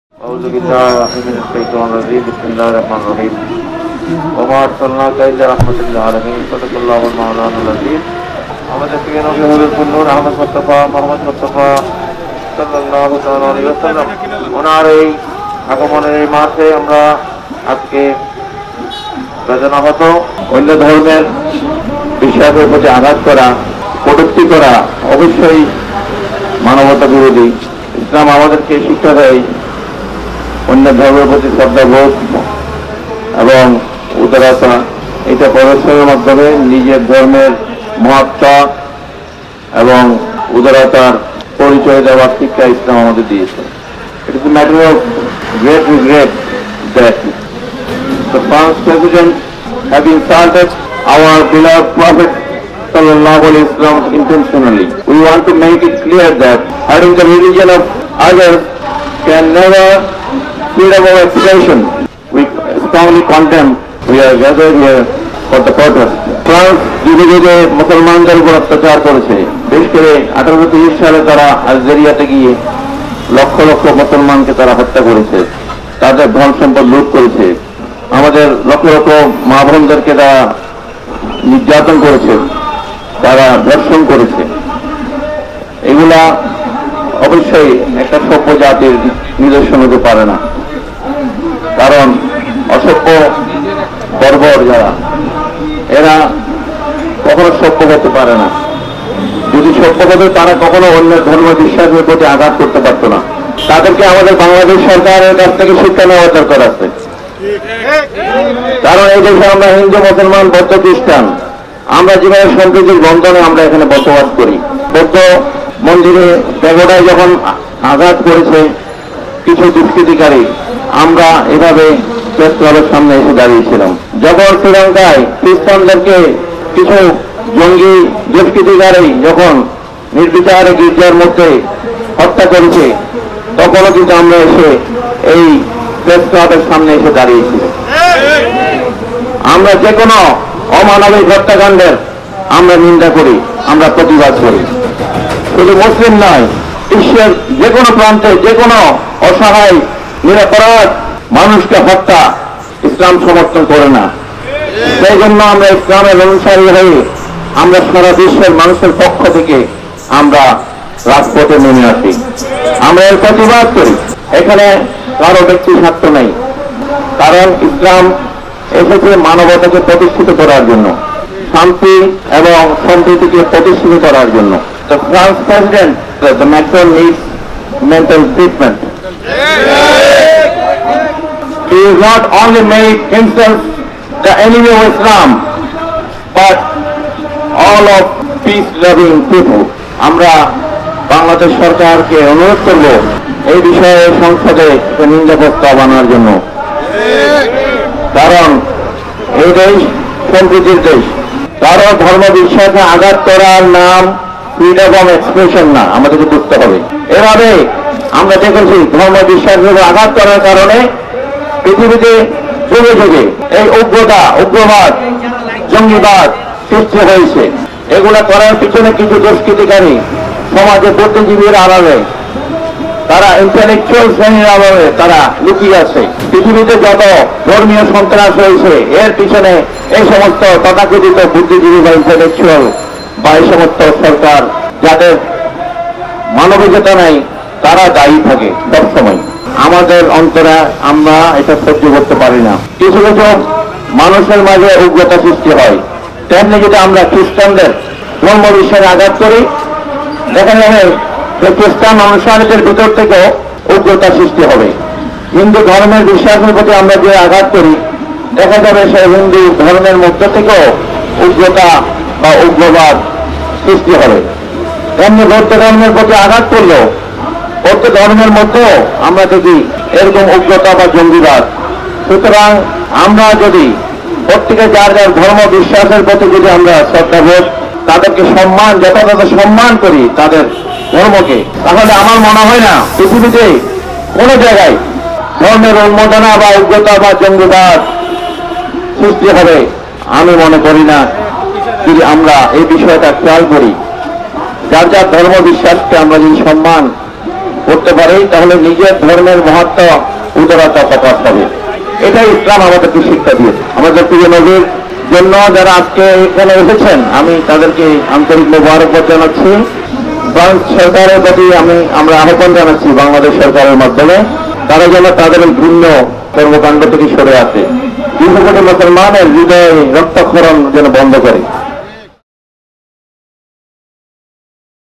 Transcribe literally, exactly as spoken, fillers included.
আউযু বিল্লাহি মিনাশ শাইতানির রাজীম বিসমিল্লাহির রহমানির রহিম ওয়া মা আরসালনাকা ইল্লা রাহমাতাল লিল আলামিন সাল্লাল্লাহু মাওলানা আযীম। আমাদের প্রিয় নবী হযরত নূর আহমদ মুস্তাফা মুহাম্মদ মুস্তাফা সাল্লাল্লাহু তাআলা আলাইহি ওয়াসাল্লাম ওনার এই আগমনের এই মাসে আমরা আজকে বেদনা হতো অন্য ধর্মের বিশ্বাসের প্রতি আঘাত করা, কটূক্তি করা অবশ্যই মানবতা বিরোধী। ইসলাম আমাদেরকে শিক্ষা দেয় অন্য ধর্মের প্রতি শ্রদ্ধাবোধ এবং উদারতা। এটা প্রদর্শনের মাধ্যমে নিজের ধর্মের মহত্ব এবং উদারতার পরিচয় দেওয়ার শিক্ষা ইসলাম আমাদের দিয়েছে। It is a matter of great regret that the past presidents have insulted our beloved Prophet sallallahu alaihi wasallam intentionally. We want to make it clear that having the religion of others can never freedom of expression. We strongly condemn. We are gathered here for the purpose. France যুগে যুগে মুসলমানদের উপর অত্যাচার করেছে। বিশেষ করে আঠারোশো তিরিশ সালে তারা আলজেরিয়াতে গিয়ে লক্ষ লক্ষ মুসলমানকে তারা হত্যা করেছে, তাদের ধন সম্পদ লুট করেছে, আমাদের লক্ষ লক্ষ মা বোনদেরকে তারা নির্যাতন করেছে, তারা ধর্ষণ করেছে। এগুলা অবশ্যই একটা সভ্য জাতির নিদর্শন হতে পারে না, কারণ অসভ্য বর্বর যারা এরা কখনো সভ্য হতে পারে না। যদি সভ্য হতে তারা কখনো অন্যের ধর্ম বিশ্বাসের প্রতি আঘাত করতে পারত না। তাদেরকে আমাদের বাংলাদেশ সরকারের কাছ থেকে শিক্ষা নেওয়ার দরকার আছে, কারণ এই দেশে আমরা হিন্দু মুসলমান বৌদ্ধ খ্রিস্টান আমরা যেভাবে সম্প্রীতির বন্ধনে আমরা এখানে বসবাস করি। বৌদ্ধ মন্দিরে প্যাগোডায় যখন আঘাত করেছে কিছু দুষ্কৃতিকারী, আমরা এভাবে প্রেস ক্লাবের সামনে এসে দাঁড়িয়েছিলাম। যখন শ্রীলঙ্কায় খ্রিস্টানদেরকে কিছু জঙ্গি দুষ্কৃতিকারী যখন নির্বিচারে গির্জার মধ্যে হত্যা করেছে, তখনও কিন্তু আমরা এসে এই প্রেস ক্লাবের সামনে এসে দাঁড়িয়েছিলাম। আমরা যে কোনো অমানবিক হত্যাকাণ্ডের আমরা নিন্দা করি, আমরা প্রতিবাদ করি। শুধু মুসলিম নয়, বিশ্বের যে কোনো প্রান্তে যে কোনো অসহায় নিরপরাধ মানুষকে হত্যা ইসলাম সমর্থন করে না। সেই জন্য আমরা ইসলামের অনুসারী হয়ে আমরা সারা বিশ্বের মানুষের পক্ষ থেকে আমরা রাজপথে নেমে আসি, আমরা এর প্রতিবাদ করি। এখানে কারো ব্যক্তি স্বার্থ নেই, কারণ ইসলাম এসেছে মানবতাকে প্রতিষ্ঠিত করার জন্য, শান্তি এবং সম্প্রীতিকে প্রতিষ্ঠিত করার জন্য। The France president, the Macron needs mental treatment. He has not only made himself the enemy of Islam, but all of peace-loving people. আমরা বাংলাদেশ সরকারকে অনুরোধ করব এই বিষয়ে সংসদে নিন্দা প্রস্তাব আনার জন্য, কারণ এই দেশ সম্প্রীতির দেশ। কারো ধর্ম বিশ্বাসে আঘাত করার নাম ফ্রিডম অফ এক্সপ্রেশন না, আমাদেরকে বুঝতে হবে। এভাবে আমরা দেখেছি ধর্ম বিশ্বাসের আঘাত করার কারণে পৃথিবীতে যুগে যুগে এই উগ্রতা, উগ্রবাদ, জঙ্গিবাদ সৃষ্টি হয়েছে। এগুলা করার পিছনে কিছু দুষ্কৃতিকারী সমাজে বুদ্ধিজীবীর আড়ালে, তারা ইন্টেলেকচুয়াল শ্রেণীর আড়ালে তারা লুকিয়ে আছে। পৃথিবীতে যত ধর্মীয় সন্ত্রাস হয়েছে এর পিছনে এই সমস্ত তথাকথিত বুদ্ধিজীবী বা ইন্টেলেকচুয়াল বা এই সমস্ত সরকার যাদের মানবিকতা নাই তারা দায়ী থাকে সবসময়। আমাদের অন্তরে আমরা এটা সহ্য করতে পারি না। কিছু কিছু মানুষের মাঝে উগ্রতা সৃষ্টি হয়, তেমনি যদি আমরা খ্রিস্টানদের ধর্ম বিশ্বাসে আঘাত করি, দেখা যাবে যে খ্রিস্টান অনুসারীদের ভিতর থেকেও উগ্রতা সৃষ্টি হবে। হিন্দু ধর্মের বিশ্বাসের প্রতি আমরা যে আঘাত করি, দেখা যাবে সেই হিন্দু ধর্মের মধ্য থেকেও উগ্রতা বা উগ্রবাদ সৃষ্টি হবে। তেমনি বৌদ্ধ ধর্মের প্রতি আঘাত করলেও বৌদ্ধ ধর্মের মধ্যেও আমরা দেখি এরকম উগ্রতা বা জঙ্গিবাদ। সুতরাং আমরা যদি প্রত্যেকে যার যার ধর্ম বিশ্বাসের প্রতি যদি আমরা শ্রদ্ধাবোধ, তাদেরকে সম্মান, যথাযথ সম্মান করি তাদের ধর্মকে, তাহলে আমার মনে হয় না পৃথিবীতে কোনো জায়গায় ধর্মের উন্মোদনা বা উগ্রতা বা জঙ্গিবাদ সৃষ্টি হবে। আমি মনে করি না, যদি আমরা এই বিষয়টা খেয়াল করি, যার যার ধর্ম বিশ্বাসকে আমরা যদি সম্মান করতে পারি তাহলে নিজের ধর্মের মহত্ব উদারতা প্রকাশ হবে। এটাই ইসলাম আমাদেরকে শিক্ষা দিয়েছে। আমাদের প্রিয় নবীর জন্য যারা আজকে এখানে এসেছেন আমি তাদেরকে আন্তরিক মোবারকবাদ জানাচ্ছি। বাংলাদেশ সরকারের প্রতি আমি আমরা আহ্বান জানাচ্ছি বাংলাদেশ সরকারের মাধ্যমে তারা যেন তাদের ঘৃণ্য কর্মকাণ্ড থেকে সরে আসে। দীর্ঘ কোটি মুসলমানের হৃদয়ে রক্তক্ষরণ যেন বন্ধ করে।